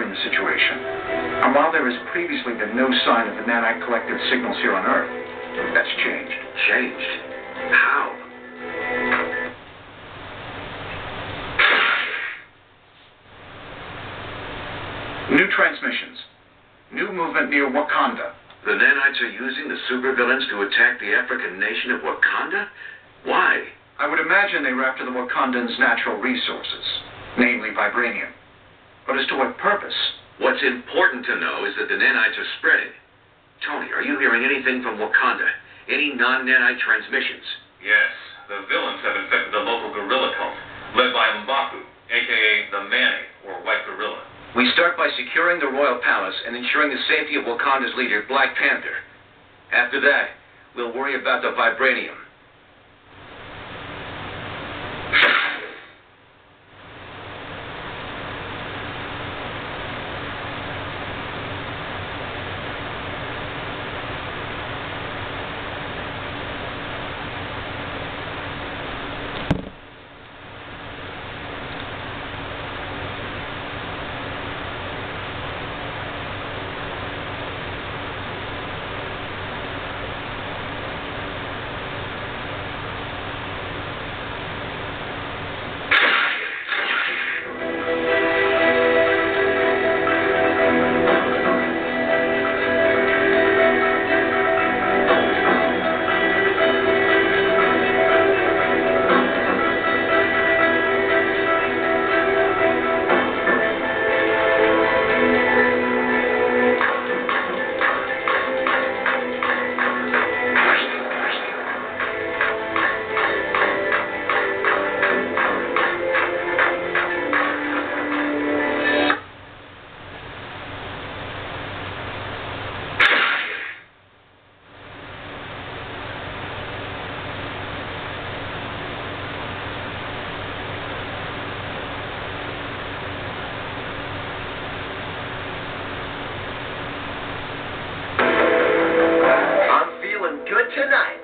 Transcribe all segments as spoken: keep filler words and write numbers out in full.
monitoring the situation. And while there has previously been no sign of the nanite collective signals here on Earth, that's changed. Changed? How? New transmissions. New movement near Wakanda. The nanites are using the supervillains to attack the African nation of Wakanda? Why? I would imagine they were after the Wakandans' natural resources, namely vibranium. But as to what purpose? What's important to know is that the nanites are spreading. Tony, are you hearing anything from Wakanda? Any non-nanite transmissions? Yes. The villains have infected the local guerrilla cult, led by M'Baku, a k a the Mane, or White Gorilla. We start by securing the royal palace and ensuring the safety of Wakanda's leader, Black Panther. After that, we'll worry about the vibranium. Good tonight.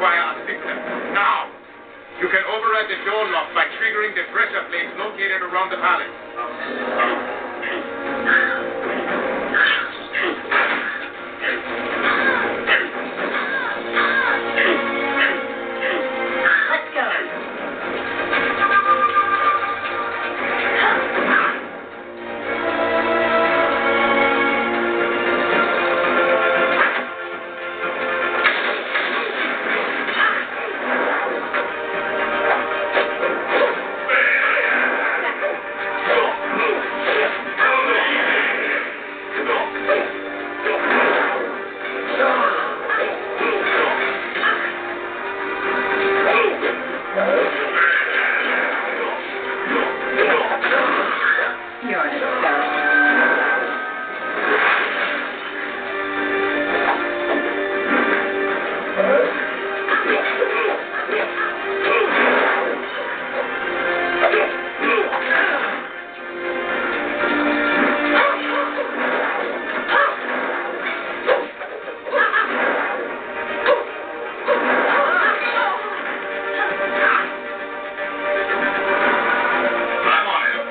require a sticker. Now! You can override the door lock by triggering the pressure plates located around the palace. Let's go. You're a star. I'm on it.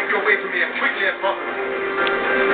Make your way to me as quickly as possible.